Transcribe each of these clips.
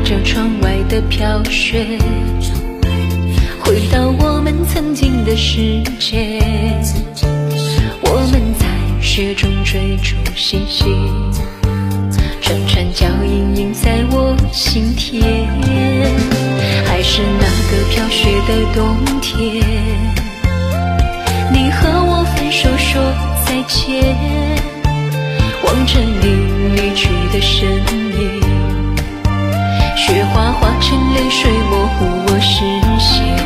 着窗外的飘雪，回到我们曾经的世界。我们在雪中追逐嬉戏，串串脚印印在我心田。还是那个飘雪的冬天，你和我分手说再见，望着你离去的身影，雪花化成泪水模糊我视线。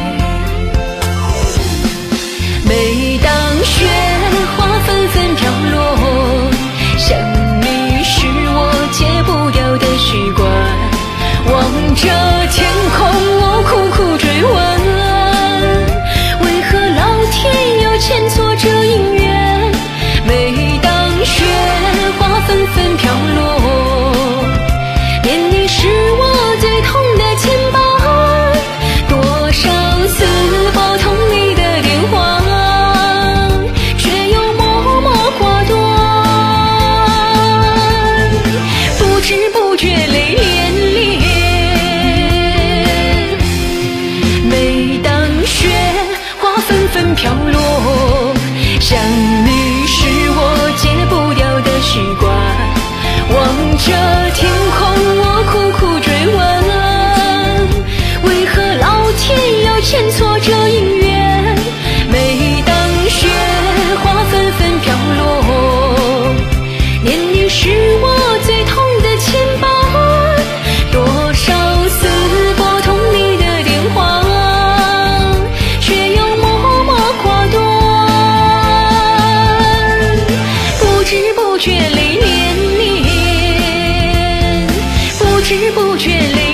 每当雪花纷纷飘落，想你是我戒不掉的习惯。望着天空我苦苦追问，为何老天要牵错这姻缘。每当雪花纷纷飘落，念你是我最痛的牵绊。多少次拨通你的电话，却又默默挂断。不知不觉泪涟涟，每当雪花纷纷飘落，想你是我戒不掉的习惯。望着天空我苦苦追问，为何老天要牵错这姻缘。每当雪花纷纷飘落，念你是我最痛的牵绊。多少次拨通你的电话，却又默默挂断。不知不觉泪涟涟，不知不觉泪